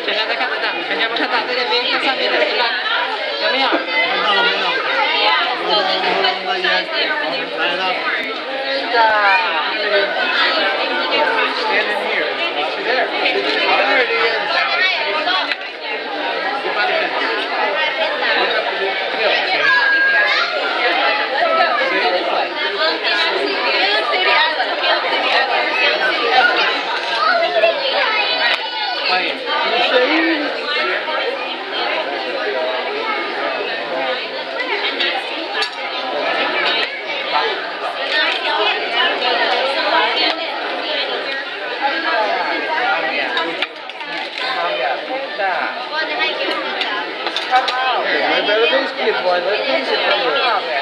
现在在看得到，全家不看到，在那边看上面的是吧？有没有？ 看到了没有？来了。 是的。Standing here. There. There it is. Come out. Let these kids, boy. Let these kids come here.